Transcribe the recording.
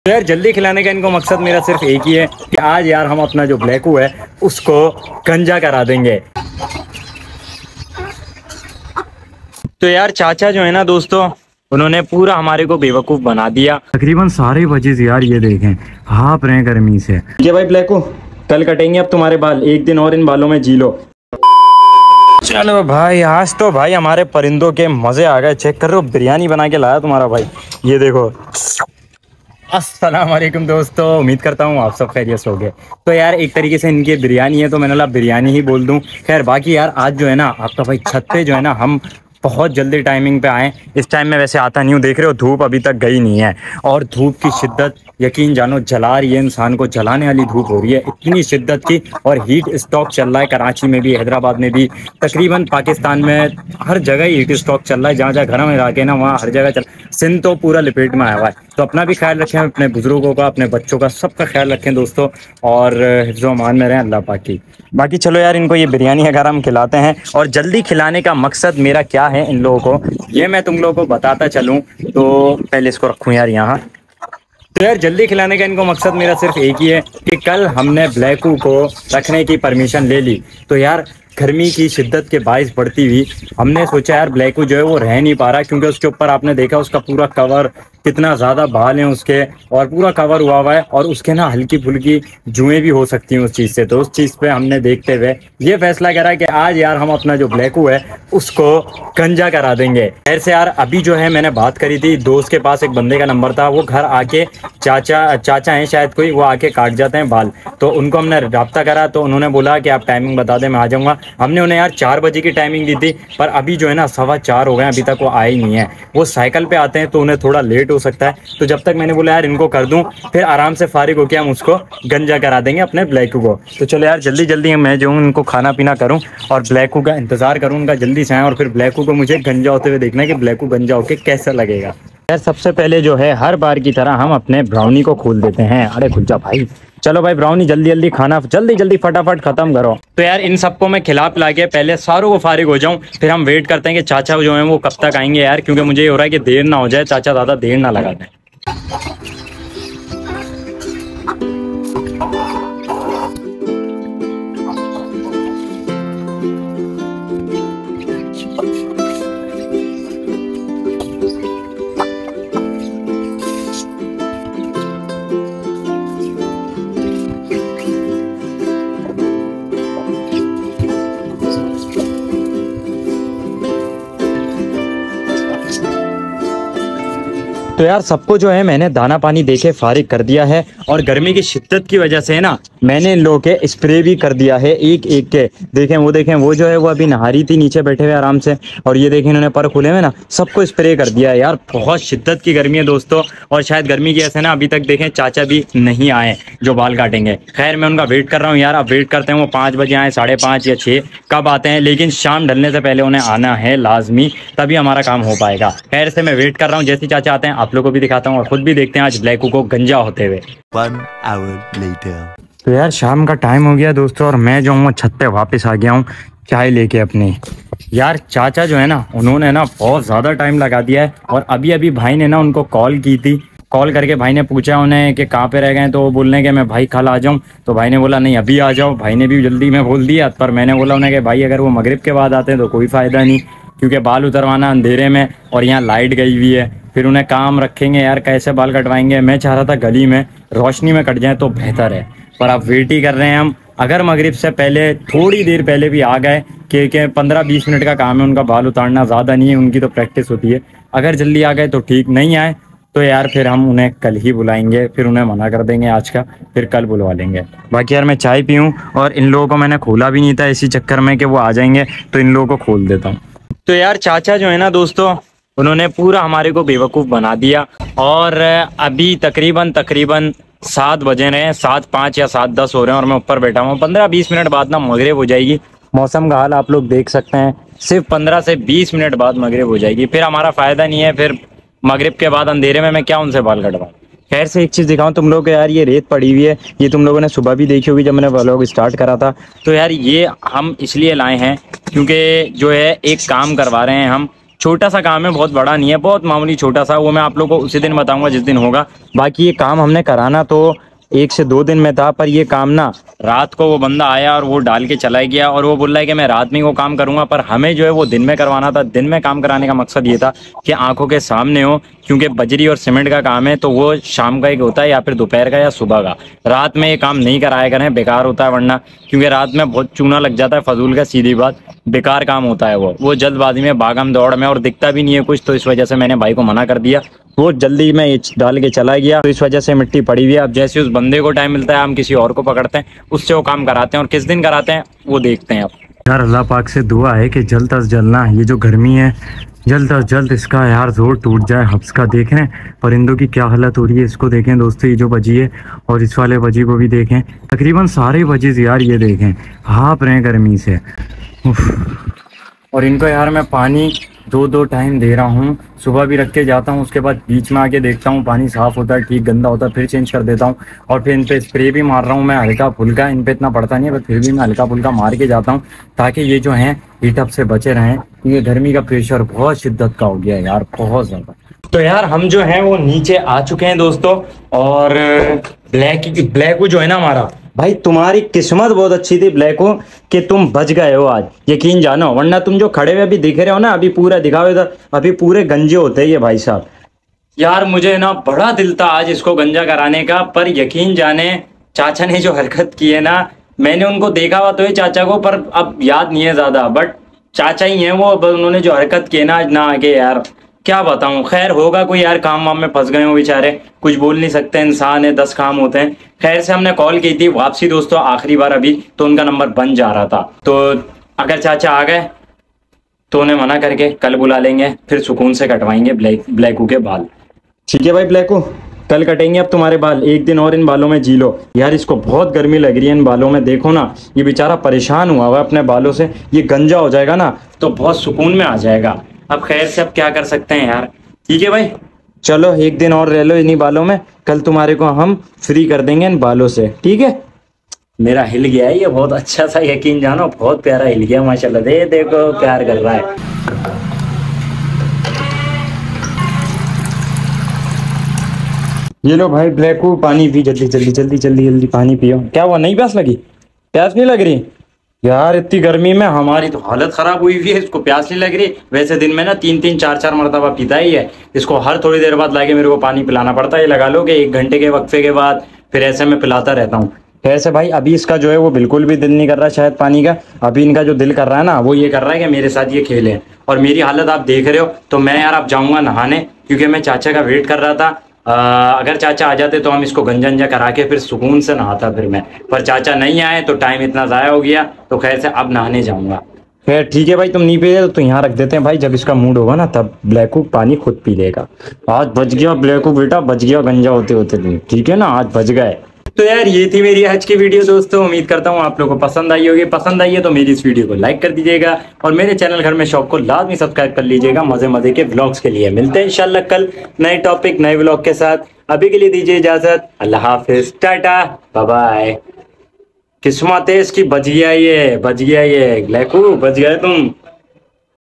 तो यार जल्दी खिलाने का इनको मकसद मेरा सिर्फ एक ही है कि आज यार हम अपना जो ब्लैकू है उसको गंजा करा देंगे। तो यार चाचा जो है ना दोस्तों, उन्होंने पूरा हमारे को बेवकूफ बना दिया। तकरीबन सारे वजह यार ये देखें हाफ रहे गर्मी से। ये भाई ब्लैकू, कल कटेंगे अब तुम्हारे बाल, एक दिन और इन बालों में जी लो। चलो भाई, आज तो भाई हमारे परिंदों के मजे आ गए। चेक कर रहे हो, बिरयानी बना के लाया तुम्हारा भाई, ये देखो। अस्सलाम वालेकुम दोस्तों, उम्मीद करता हूँ आप सब खैरियत से हो गए। तो यार एक तरीके से इनकी बिरयानी है तो मैंने बोला बिरयानी ही बोल दूं। खैर बाकी यार आज जो है ना आपका भाई छत पे जो है ना हम बहुत जल्दी टाइमिंग पे आए। इस टाइम में वैसे आता नहीं हूँ, देख रहे हो धूप अभी तक गई नहीं है और धूप की शिद्दत यकीन जानो जला रही है, इंसान को जलाने वाली धूप हो रही है इतनी शिद्दत की। और हीट स्टॉक चल रहा है कराची में भी, हैदराबाद में भी, तकरीबन पाकिस्तान में हर जगह ही हीट स्टॉक चल रहा है। जहाँ जहाँ गर्म इलाके ना वहाँ हर जगह चल, सिंध तो पूरा लपेट में आया हुआ है। तो अपना भी ख्याल रखें, अपने बुजुर्गों का, अपने बच्चों का, सबका ख्याल रखें दोस्तों, और हिफ्ज़-ओ-अमान में रहें अल्लाह पाक की। बाकी चलो यार इनको ये बिरयानी अगर हम खिलाते हैं, और जल्दी खिलाने का मकसद मेरा क्या है इन लोगों को ये मैं तुम लोगों को बताता चलूँ। तो पहले इसको रखूँ यार यहाँ। तो यार जल्दी खिलाने का इनको मकसद मेरा सिर्फ एक ही है कि कल हमने ब्लैकू को रखने की परमिशन ले ली। तो यार गर्मी की शिद्दत के बायस बढ़ती हुई हमने सोचा यार ब्लैकू जो है वो रह नहीं पा रहा, क्योंकि उसके ऊपर आपने देखा उसका पूरा कवर, कितना ज़्यादा बाल हैं उसके और पूरा कवर हुआ हुआ है, और उसके ना हल्की फुल्की जुएँ भी हो सकती हैं उस चीज़ से। तो उस चीज़ पे हमने देखते हुए ये फैसला करा कि आज यार हम अपना जो ब्लैकू है उसको गंजा करा देंगे। खैर से यार अभी जो है मैंने बात करी थी, दोस्त के पास एक बंदे का नंबर था, वो घर आके चाचा हैं शायद कोई, वो आके काट जाते हैं बाल। तो उनको हमने रब्ता करा तो उन्होंने बोला कि आप टाइमिंग बता दें मैं आ जाऊँगा। हमने उन्हें यार 4 बजे की टाइमिंग दी थी, पर अभी जो है ना 4:15 हो गए, अभी तक वो आए ही नहीं है। वो साइकिल पे आते हैं तो उन्हें थोड़ा लेट हो सकता है। तो जब तक मैंने बोला यार इनको कर दूं, फिर आराम से फारिग होकर हम उसको गंजा करा देंगे अपने ब्लैकू को। तो चलो यार जल्दी जल्दी मैं जो हूँ इनको खाना पीना करूँ और ब्लैकू का इंतजार करूँ उनका जल्दी से आए, और फिर ब्लैकू को मुझे गंजा होते हुए देखना है कि ब्लैकू गंजा होके कैसा लगेगा। यार सबसे पहले जो है हर बार की तरह हम अपने ब्राउनी को खोल देते हैं। अरे खुल जा भाई, चलो भाई ब्राउनी जल्दी जल्दी खाना जल्दी जल्दी फटाफट खत्म करो। तो यार इन सबको मैं खिला पिला के पहले सारों को फारिग हो जाऊं, फिर हम वेट करते हैं कि चाचा जो है वो कब तक आएंगे यार, क्योंकि मुझे ये हो रहा है कि देर ना हो जाए, चाचा ज़्यादा देर ना लगा दें। तो यार सबको जो है मैंने दाना पानी देके फारिग कर दिया है, और गर्मी की शिद्दत की वजह से ना मैंने इन लोगों के स्प्रे भी कर दिया है एक एक के। देखें वो जो है वो अभी नहा रही थी नीचे बैठे हुए आराम से, और ये देखें इन्होंने पर खुले हुए ना, सबको स्प्रे कर दिया है। यार बहुत शिद्दत की गर्मी है दोस्तों, और शायद गर्मी की ऐसे ना अभी तक देखें चाचा भी नहीं आए जो बाल काटेंगे। खैर मैं उनका वेट कर रहा हूँ यार, अब वेट करते हैं वो 5 बजे आए, 5:30 या 6 कब आते हैं, लेकिन शाम ढलने से पहले उन्हें आना है लाजमी, तभी हमारा काम हो पाएगा। खैर से मैं वेट कर रहा हूँ, जैसे चाचा आते हैं आप लोग को भी दिखाता हूँ और खुद भी देखते हैं आज ब्लैकू को गंजा होते हुए। 1 hour later. तो यार शाम का टाइम हो गया दोस्तों, और मैं जो हूँ छत पे वापस आ गया हूँ चाय लेके अपनी। यार चाचा जो है ना उन्होंने ना बहुत ज़्यादा टाइम लगा दिया है, और अभी अभी भाई ने ना उनको कॉल की थी, कॉल करके भाई ने पूछा उन्हें कि कहाँ पे रह गए, तो वो बोल रहे हैं कि मैं भाई कल आ जाऊँ। तो भाई ने बोला नहीं अभी आ जाओ, भाई ने भी जल्दी में बोल दिया, पर मैंने बोला उन्हें कि भाई अगर वो मगरिब के बाद आते हैं तो कोई फ़ायदा नहीं, क्योंकि बाल उतरवाना अंधेरे में और यहाँ लाइट गई हुई है, फिर उन्हें काम रखेंगे यार, कैसे बाल कटवाएंगे। मैं चाह रहा था गली में रोशनी में कट जाए तो बेहतर है, पर अब वेट ही कर रहे हैं हम। अगर मगरिब से पहले थोड़ी देर पहले भी आ गए कि 15-20 मिनट का काम है उनका बाल उतारना, ज़्यादा नहीं है, उनकी तो प्रैक्टिस होती है। अगर जल्दी आ गए तो ठीक, नहीं आए तो यार फिर हम उन्हें कल ही बुलाएंगे, फिर उन्हें मना कर देंगे आज का, फिर कल बुलवा लेंगे। बाकी यार मैं चाय पीऊँ, और इन लोगों को मैंने खोला भी नहीं था इसी चक्कर में कि वो आ जाएंगे, तो इन लोगों को खोल देता हूँ। तो यार चाचा जो है ना दोस्तों, उन्होंने पूरा हमारे को बेवकूफ़ बना दिया, और अभी तकरीबन 7 बजे रहे हैं, 7:05 या 7:10 हो रहे हैं, और मैं ऊपर बैठा हूँ। 15-20 मिनट बाद ना मगरिब हो जाएगी। मौसम का हाल आप लोग देख सकते हैं, सिर्फ 15 से 20 मिनट बाद मगरिब हो जाएगी, फिर हमारा फ़ायदा नहीं है, फिर मगरिब के बाद अंधेरे में मैं क्या उनसे बाल कटवाऊँ। खैर से एक चीज़ दिखाऊँ तुम लोग को यार, ये रेत पड़ी हुई है, ये तुम लोगों ने सुबह भी देखी होगी जब मैंने व्लॉग स्टार्ट करा था। तो यार ये हम इसलिए लाए हैं क्योंकि जो है एक काम करवा रहे हैं हम छोटा सा काम है, बहुत बड़ा नहीं है, बहुत मामूली छोटा सा। वो मैं आप लोगों को उसी दिन बताऊंगा जिस दिन होगा। बाकी ये काम हमने कराना तो 1 से 2 दिन में था, पर ये काम ना रात को वो बंदा आया और वो डाल के चला गया, और वो बोल रहा है कि मैं रात में ही वो काम करूंगा, पर हमें जो है वो दिन में करवाना था। दिन में काम कराने का मकसद ये था कि आंखों के सामने हो, क्योंकि बजरी और सीमेंट का काम है तो वो शाम का एक होता है, या फिर दोपहर का या सुबह का। रात में ये काम नहीं कराया करें, बेकार होता है वरना, क्योंकि रात में बहुत चूना लग जाता है, फजूल का, सीधी बात, बेकार काम होता है वो जल्दबाजी में, भागम दौड़ में, और दिखता भी नहीं है कुछ, तो इस वजह से मैंने भाई को मना कर दिया। वो जल्दी में डाल के चला गया, तो इस वजह से मिट्टी पड़ी हुई है। अब जैसे उस बंदे को टाइम मिलता है हम किसी और को पकड़ते हैं, उससे वो काम कराते हैं, और किस दिन कराते हैं वो देखते हैं। अब यार अल्लाह पाक से दुआ है कि जल्द अज जल्द ना ये जो गर्मी है जल्द अज जल्द इसका यार जोर टूट जाए। हब्स का देख रहे हैं परिंदों की क्या हालत हो रही है, इसको देखें दोस्तों, ये जो बजी है, और इस वाले बजी को भी देखें, तकरीबन सारे बजीज यार ये देखें हाँप रहे हैं गर्मी से। और इनको यार मैं पानी 2-2 टाइम दे रहा हूँ, सुबह भी रख के जाता हूँ, उसके बाद बीच में आके देखता हूँ पानी साफ़ होता है, ठीक, गंदा होता है, फिर चेंज कर देता हूँ। और फिर इन पे स्प्रे भी मार रहा हूँ मैं हल्का फुल्का, इन पे इतना पड़ता नहीं है, पर फिर भी मैं हल्का फुल्का मार के जाता हूँ ताकि ये जो है हीटअप से बचे रहें, क्योंकि गर्मी का प्रेशर बहुत शिद्दत का हो गया है यार, बहुत ज़्यादा। तो यार हम जो है वो नीचे आ चुके हैं दोस्तों, और ब्लैक जो है ना हमारा भाई, तुम्हारी किस्मत बहुत अच्छी थी ब्लैको कि तुम बच गए हो आज, यकीन जानो, वरना तुम जो खड़े हुए अभी दिख रहे हो ना, अभी पूरा दिखाओ इधर, अभी पूरे गंजे होते हैं ये भाई साहब। यार मुझे ना बड़ा दिल था आज इसको गंजा कराने का, पर यकीन जाने चाचा ने जो हरकत की है ना, मैंने उनको देखा हुआ तो है चाचा को, पर अब याद नहीं है ज्यादा, बट चाचा ही है वो। उन्होंने जो हरकत की है ना आज ना आगे, यार क्या बताऊं। खैर होगा कोई यार, काम वाम में फंस गए हो बेचारे, कुछ बोल नहीं सकते, इंसान है, 10 काम होते हैं। खैर से हमने कॉल की थी वापसी दोस्तों आखिरी बार अभी, तो उनका नंबर बन जा रहा था, तो अगर चाचा आ गए तो उन्हें मना करके कल बुला लेंगे, फिर सुकून से कटवाएंगे ब्लैकू के बाल। ठीक है भाई ब्लैकू, कल कटेंगे अब तुम्हारे बाल, 1 दिन और इन बालों में जी लो। यार इसको बहुत गर्मी लग रही है इन बालों में, देखो ना ये बेचारा परेशान हुआ हुआ अपने बालों से, ये गंजा हो जाएगा ना तो बहुत सुकून में आ जाएगा। अब खैर से अब क्या कर सकते हैं यार। ठीक है भाई, चलो 1 दिन और रह लो इन्हीं बालों में, कल तुम्हारे को हम फ्री कर देंगे इन बालों से, ठीक है। मेरा हिल गया है ये बहुत अच्छा सा, यकीन जानो बहुत प्यारा हिल गया माशाल्लाह, देखो प्यार कर रहा है। ये लो भाई ब्लैकू, पानी पी, जल्दी जल्दी जल्दी जल्दी जल्दी पानी पियो। क्या हुआ, नहीं प्यास लगी? प्यास नहीं लग रही यार, इतनी गर्मी में हमारी तो हालत खराब हुई हुई है, इसको प्यास नहीं लग रही। वैसे दिन में ना 3-3 4-4 मरतबा पीता ही है, इसको हर थोड़ी देर बाद लाके मेरे को पानी पिलाना पड़ता है। ये लगा लो कि 1 घंटे के वक्फे के बाद फिर ऐसे में पिलाता रहता हूँ। ऐसे भाई अभी इसका जो है वो बिल्कुल भी दिल नहीं कर रहा शायद पानी का, अभी इनका जो दिल कर रहा है ना वो ये कर रहा है कि मेरे साथ ये खेले। और मेरी हालत आप देख रहे हो, तो मैं यार अब जाऊँगा नहाने, क्योंकि मैं चाचा का वेट कर रहा था। अगर चाचा आ जाते तो हम इसको गंजा करा के फिर सुकून से नहाता फिर मैं, पर चाचा नहीं आए तो टाइम इतना ज़ाया हो गया, तो खैर से अब नहाने जाऊंगा। खैर ठीक है भाई, तुम नहीं पिए तो यहाँ रख देते हैं भाई, जब इसका मूड होगा ना तब ब्लैकू पानी खुद पी लेगा। आज बच गया ब्लैकू बेटा, बच गया गंजा होते होते तुम, ठीक है ना, आज बच गए। तो यार ये थी मेरी आज की वीडियो दोस्तों, उम्मीद करता हूँ आप लोगों को पसंद आई होगी। पसंद आई है तो मेरी इस वीडियो को लाइक कर दीजिएगा, और मेरे चैनल घर में शॉप को लाजमी सब्सक्राइब कर लीजिएगा मजे मजे के व्लॉग्स के लिए। मिलते हैं इंशाल्लाह कल नए टॉपिक नए व्लॉग के साथ। अभी के लिए दीजिए इजाजत, अल्लाह हाफिज, टाटा बाय बाय। किस्मत है इसकी, बच गया ये ब्लैकू, बच गए तुम।